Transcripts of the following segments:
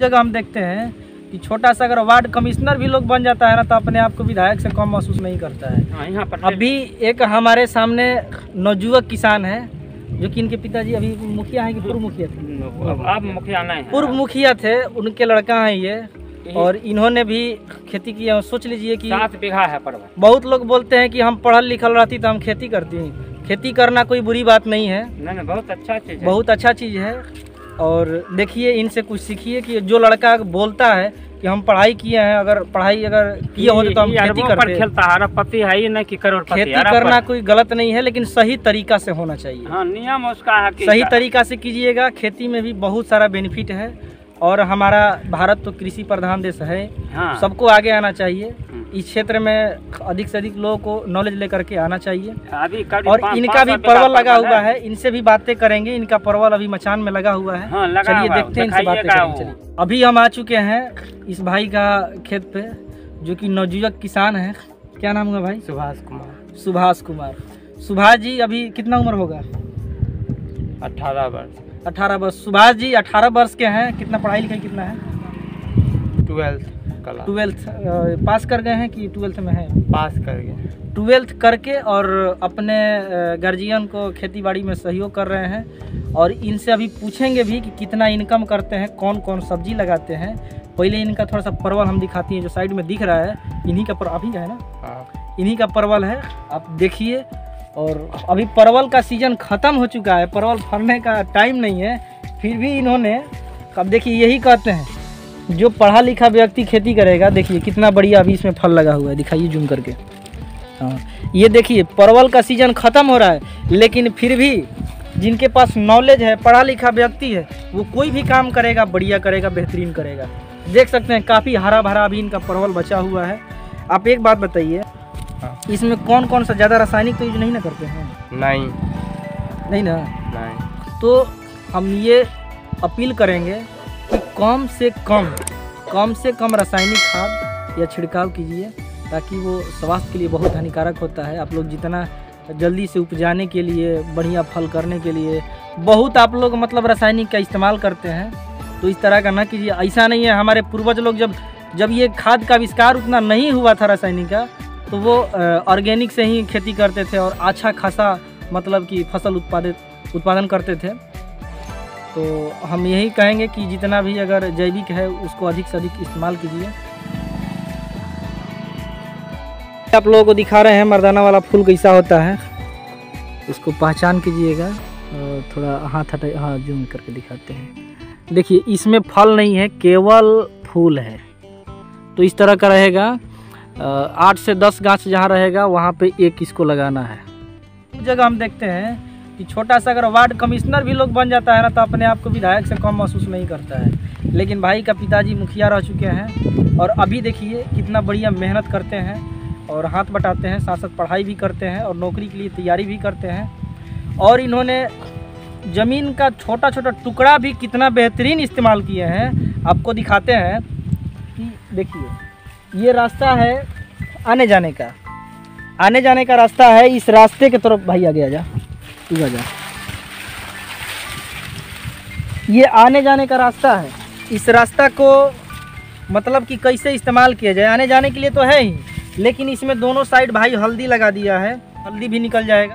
जगह हम देखते हैं कि छोटा सा अगर वार्ड कमिश्नर भी लोग बन जाता है ना तो अपने आप को विधायक से कम महसूस नहीं करता है। यहाँ पर अभी एक हमारे सामने नवजुवक किसान है जो कि इनके पिताजी अभी मुखिया हैं कि पूर्व मुखिया थे? अब मुखिया नहीं, पूर्व मुखिया थे, उनके लड़का हैं ये, और इन्होंने भी खेती की। सोच लीजिए कि 7 बीघा है परवल। बहुत लोग बोलते हैं कि हम पढ़ल लिखल रहती तो हम खेती करती। खेती करना कोई बुरी बात नहीं है, नहीं बहुत अच्छा चीज है, बहुत अच्छा चीज़ है। और देखिए इनसे कुछ सीखिए कि जो लड़का बोलता है कि हम पढ़ाई किए हैं, अगर पढ़ाई किए होते तो हम खेती करते। खेलता है, अरबपति है ही नहीं कि करोड़पति। खेती करना कोई गलत नहीं है, लेकिन सही तरीका से होना चाहिए। हाँ, नियम उसका है कि सही तरीका से कीजिएगा। खेती में भी बहुत सारा बेनिफिट है, और हमारा भारत तो कृषि प्रधान देश है। हाँ। सबको आगे आना चाहिए। इस क्षेत्र में अधिक से अधिक लोगों को नॉलेज लेकर के आना चाहिए। और इनका भी परवल लगा हुआ है, इनसे भी बातें करेंगे। इनका परवल अभी मचान में लगा हुआ है। हाँ, चलिए देखते हैं, इनसे बातें करेंगे। चलिए अभी हम आ चुके हैं इस भाई का खेत पे, जो कि नवजुवक किसान है। क्या नाम है भाई? सुभाष कुमार। सुभाष कुमार। सुभाष जी अभी कितना उम्र होगा? 18 वर्ष। 18 वर्ष। सुभाष जी 18 वर्ष के हैं। कितना पढ़ाई लिखाई कितना है? 12th पास कर गए हैं कि 12th में है? पास कर गए। 12th करके और अपने गार्जियन को खेती बाड़ी में सहयोग कर रहे हैं। और इनसे अभी पूछेंगे भी कि कितना इनकम करते हैं, कौन कौन सब्जी लगाते हैं। पहले इनका थोड़ा सा परवल हम दिखाती हैं, जो साइड में दिख रहा है इन्हीं का अभी है ना? हाँ। इन्हीं का परवल है, आप देखिए। और अभी परवल का सीजन ख़त्म हो चुका है, परवल फलने का टाइम नहीं है, फिर भी इन्होंने, अब देखिए यही कहते हैं जो पढ़ा लिखा व्यक्ति खेती करेगा। देखिए कितना बढ़िया अभी इसमें फल लगा हुआ है, दिखाइए जूम करके। हाँ, ये देखिए परवल का सीजन ख़त्म हो रहा है, लेकिन फिर भी जिनके पास नॉलेज है, पढ़ा लिखा व्यक्ति है, वो कोई भी काम करेगा बढ़िया करेगा, बेहतरीन करेगा। देख सकते हैं काफ़ी हरा भरा अभी इनका परवल बचा हुआ है। आप एक बात बताइए, इसमें कौन कौन सा ज़्यादा रासायनिक तो यूज नहीं ना करते हैं? नहीं ना? नहीं। तो हम ये अपील करेंगे कि कम से कम रासायनिक खाद या छिड़काव कीजिए, ताकि वो स्वास्थ्य के लिए बहुत हानिकारक होता है। आप लोग जितना जल्दी से उपजाने के लिए, बढ़िया फल करने के लिए बहुत आप लोग मतलब रासायनिक का इस्तेमाल करते हैं, तो इस तरह का ना कीजिए। ऐसा नहीं है, हमारे पूर्वज लोग जब ये खाद का आविष्कार उतना नहीं हुआ था रासायनिक का, तो वो ऑर्गेनिक से ही खेती करते थे और अच्छा खासा मतलब कि फसल उत्पादन करते थे। तो हम यही कहेंगे कि जितना भी अगर जैविक है उसको अधिक से अधिक इस्तेमाल कीजिए। आप लोगों को दिखा रहे हैं मर्दाना वाला फूल कैसा होता है, इसको पहचान कीजिएगा। और थोड़ा हाथ हटा, हाँ जूम करके दिखाते हैं। देखिए इसमें फल नहीं है, केवल फूल है। तो इस तरह का रहेगा। 8 से 10 गाछ जहाँ रहेगा वहाँ पे एक इसको लगाना है। जगह हम देखते हैं कि छोटा सा अगर वार्ड कमिश्नर भी लोग बन जाता है ना तो अपने आप को विधायक से कम महसूस नहीं करता है। लेकिन भाई का पिताजी मुखिया रह चुके हैं, और अभी देखिए कितना बढ़िया मेहनत करते हैं और हाथ बटाते हैं, साथ साथ पढ़ाई भी करते हैं और नौकरी के लिए तैयारी भी करते हैं। और इन्होंने ज़मीन का छोटा छोटा टुकड़ा भी कितना बेहतरीन इस्तेमाल किए हैं। आपको दिखाते हैं कि देखिए ये रास्ता है आने जाने का रास्ता है। इस रास्ते के तरफ भाई आगे आजा, तू आजा। ये आने जाने का रास्ता है। इस रास्ता को मतलब कि कैसे इस्तेमाल किया जाए, आने जाने के लिए तो है ही, लेकिन इसमें दोनों साइड भाई हल्दी लगा दिया है, हल्दी भी निकल जाएगा।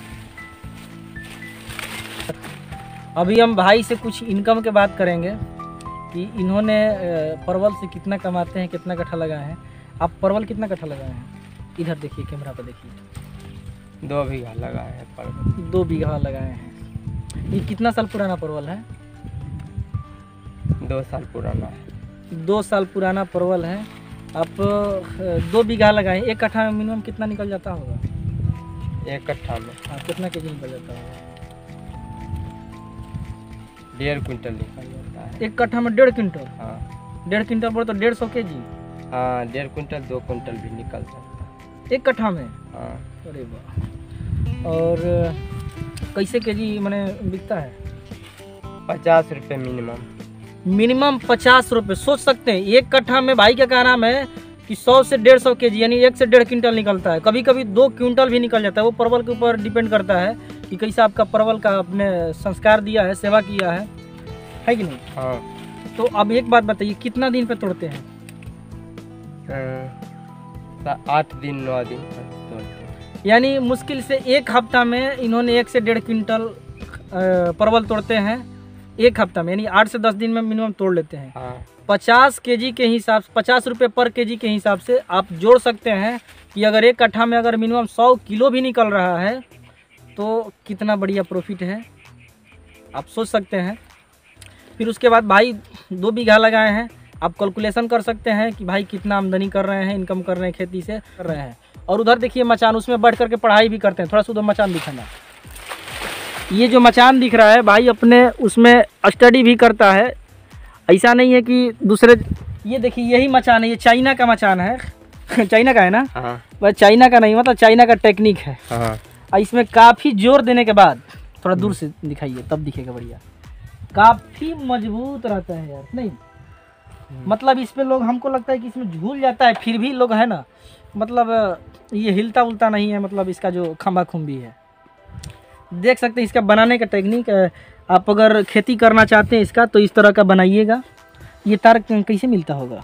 अभी हम भाई से कुछ इनकम के बात करेंगे कि इन्होंने परवल से कितना कमाते हैं, कितना कट्ठा लगाए हैं। आप परवल कितना कट्ठा लगाए हैं? इधर देखिए, कैमरा पे देखिए। 2 बीघा लगाए हैं परवल। 2 बीघा लगाए हैं। ये कितना साल पुराना परवल है? 2 साल पुराना है। 2 साल पुराना परवल है। आप 2 बीघा लगाए, 1 कट्ठा में मिनिमम कितना निकल जाता होगा? 1 कट्ठा में हाँ, कितना केजी निकल जाता होगा? 1.5 क्विंटल निकल जाता है। 1 कट्ठा में 1.5 क्विंटल? हाँ। 1.5 क्विंटल पर तो 150 केजी। हाँ, 1.5 क्विंटल 2 क्विंटल भी निकल सकता है 1 कट्ठा में। हाँ। अरे वाह। और कैसे केजी मैंने बिकता है? 50 रुपये मिनिमम 50 रुपये। सोच सकते हैं 1 कट्ठा में भाई का कहना है कि 100 से 150 केजी यानी 1 से 1.5 क्विंटल निकलता है। कभी कभी 2 क्विंटल भी निकल जाता है। वो परवल के ऊपर डिपेंड करता है कि कैसा आपका परवल का आपने संस्कार दिया है, सेवा किया है कि नहीं। हाँ। तो अब एक बात बताइए, कितना दिन पे तोड़ते हैं? 8 दिन 9 दिन तक तोड़ते हैं। यानी मुश्किल से एक हफ्ता में इन्होंने 1 से 1.5 क्विंटल परवल तोड़ते हैं एक हफ्ता में, यानी 8 से 10 दिन में मिनिमम तोड़ लेते हैं। हाँ। 50 केजी के हिसाब से, 50 रुपये पर केजी के हिसाब से आप जोड़ सकते हैं कि अगर एक कट्ठा में अगर मिनिमम 100 किलो भी निकल रहा है तो कितना बढ़िया प्रॉफिट है, आप सोच सकते हैं। फिर उसके बाद भाई 2 बीघा लगाए हैं, आप कैलकुलेशन कर सकते हैं कि भाई कितना आमदनी कर रहे हैं, इनकम कर रहे हैं, खेती से कर रहे हैं। और उधर देखिए मचान, उसमें बैठ करके पढ़ाई भी करते हैं। थोड़ा सा उधर मचान दिखाना। ये जो मचान दिख रहा है भाई अपने उसमें स्टडी भी करता है, ऐसा नहीं है कि दूसरे। ये देखिए यही मचान है, ये चाइना का मचान है। चाइना का है ना? हाँ। बस चाइना का नहीं, मतलब चाइना का टेक्निक है। हाँ। इसमें काफ़ी जोर देने के बाद, थोड़ा दूर से दिखाइए तब दिखेगा बढ़िया, काफ़ी मजबूत रहता है यार। नहीं मतलब इस पे लोग, हमको लगता है कि इसमें झूल जाता है, फिर भी लोग है ना, मतलब ये हिलता उलता नहीं है, मतलब इसका जो खंभा खुम्बी है। देख सकते हैं इसका बनाने का टेक्निक। आप अगर खेती करना चाहते हैं इसका तो इस तरह का बनाइएगा। ये तार कैसे मिलता होगा?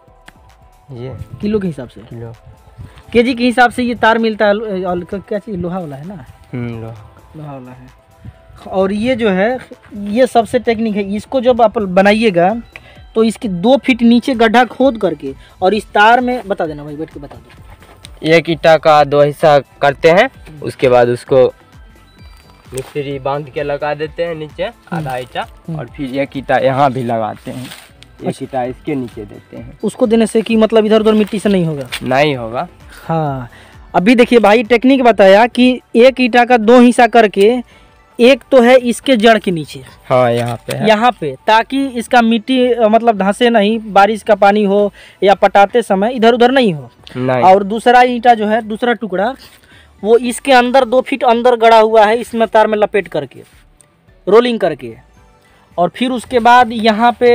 ये किलो के हिसाब से, किलो केजी के हिसाब से ये तार मिलता है। और क्या चीज़, लोहा वाला है ना? लोहा वाला है। और ये जो है ये सबसे टेक्निक है। इसको जब आप बनाइएगा तो इसके 2 फीट नीचे गड्ढा खोद करके और इस तार में, बता देना भाई, बैठ के बता दो। एक ईटा का 2 हिस्सा करते हैं, उसके बाद उसको मिस्त्री बांध के लगा देते हैं नीचे आधा ईटा, और फिर एक ईटा यहाँ भी लगाते हैं, एक ईटा इसके नीचे देते हैं। उसको देने से कि मतलब इधर उधर मिट्टी से नहीं होगा? नहीं होगा। हाँ, अभी देखिए भाई टेक्निक बताया कि एक ईटा का 2 हिस्सा करके, एक तो है इसके जड़ के नीचे, हाँ यहाँ पे है। यहाँ पे, ताकि इसका मिट्टी मतलब धंसे नहीं, बारिश का पानी हो या पटाते समय इधर उधर नहीं हो। नहीं। और दूसरा ईंटा जो है, दूसरा टुकड़ा, वो इसके अंदर 2 फीट अंदर गड़ा हुआ है, इसमें तार में लपेट करके, रोलिंग करके। और फिर उसके बाद यहाँ पे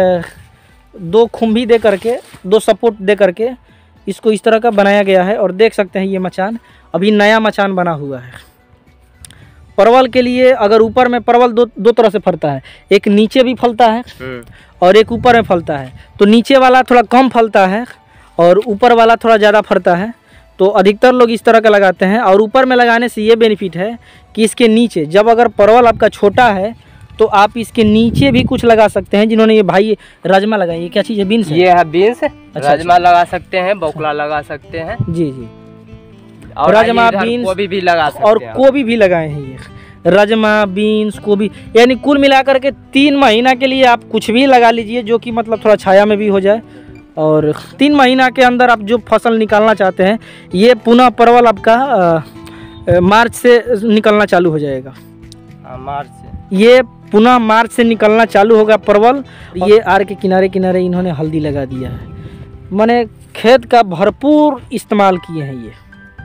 2 खुम्भी दे करके, 2 सपोर्ट दे करके इसको इस तरह का बनाया गया है। और देख सकते हैं ये मचान अभी नया मचान बना हुआ है। परवल के लिए अगर ऊपर में परवल दो तरह से फलता है, एक नीचे भी फलता है और एक ऊपर में फलता है। तो नीचे वाला थोड़ा कम फलता है और ऊपर वाला थोड़ा ज़्यादा फलता है। तो अधिकतर लोग इस तरह का लगाते हैं। और ऊपर में लगाने से ये बेनिफिट है कि इसके नीचे, जब अगर परवल आपका छोटा है तो आप इसके नीचे भी कुछ लगा सकते हैं। जिन्होंने ये भाई राजमा लगाई, ये क्या चीज़ है? बीन्स है? ये है बीन्स। राजमा लगा सकते हैं, बौकला लगा सकते हैं। जी जी, और राजमा, बीन्स, गोभी भी लगा सकते और हैं। गोभी भी लगाए हैं। ये राजमा, बीन्स, गोभी, यानी कुल मिलाकर के 3 महीना के लिए आप कुछ भी लगा लीजिए, जो कि मतलब थोड़ा छाया में भी हो जाए। और 3 महीना के अंदर आप जो फसल निकालना चाहते हैं, ये पुनः परवल आपका मार्च से निकलना चालू हो जाएगा। मार्च से ये पुनः मार्च से निकलना चालू होगा परवल। ये आर के किनारे किनारे इन्होंने हल्दी लगा दिया है, माने खेत का भरपूर इस्तेमाल किए हैं ये।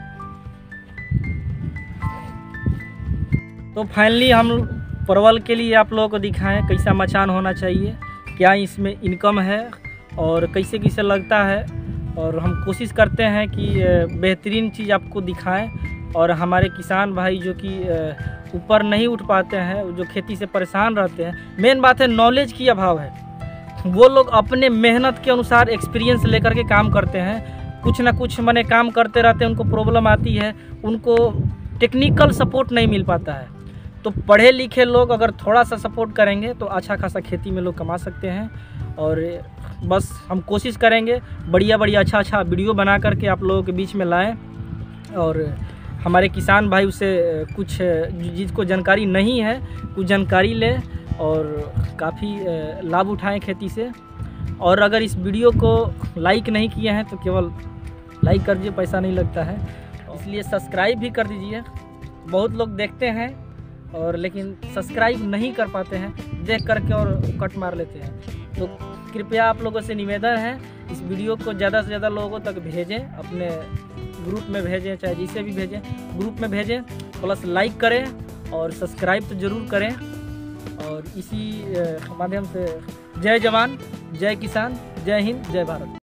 तो फाइनली हम परवल के लिए आप लोगों को दिखाएं कैसा मचान होना चाहिए, क्या इसमें इनकम है और कैसे कैसे लगता है। और हम कोशिश करते हैं कि बेहतरीन चीज़ आपको दिखाएं। और हमारे किसान भाई जो कि ऊपर नहीं उठ पाते हैं, जो खेती से परेशान रहते हैं, मेन बात है नॉलेज की अभाव है। वो लोग अपने मेहनत के अनुसार एक्सपीरियंस लेकर के काम करते हैं, कुछ ना कुछ माने काम करते रहते हैं, उनको प्रॉब्लम आती है, उनको टेक्निकल सपोर्ट नहीं मिल पाता है। तो पढ़े लिखे लोग अगर थोड़ा सा सपोर्ट करेंगे तो अच्छा खासा खेती में लोग कमा सकते हैं। और बस हम कोशिश करेंगे बढ़िया बढ़िया अच्छा वीडियो बना करके आप लोगों के बीच में लाएं, और हमारे किसान भाई उसे कुछ जिसको जानकारी नहीं है कुछ जानकारी ले और काफ़ी लाभ उठाएं खेती से। और अगर इस वीडियो को लाइक नहीं किए हैं तो केवल लाइक कर दीजिए, पैसा नहीं लगता है, इसलिए सब्सक्राइब भी कर दीजिए। बहुत लोग देखते हैं और लेकिन सब्सक्राइब नहीं कर पाते हैं, देख करके और कट मार लेते हैं। तो कृपया आप लोगों से निवेदन है, इस वीडियो को ज़्यादा से ज़्यादा लोगों तक भेजें, अपने ग्रुप में भेजें, चाहे जिसे भी भेजें ग्रुप में भेजें, प्लस लाइक करें और सब्सक्राइब तो ज़रूर करें। और इसी माध्यम से जय जवान, जय किसान, जय हिंद, जय भारत।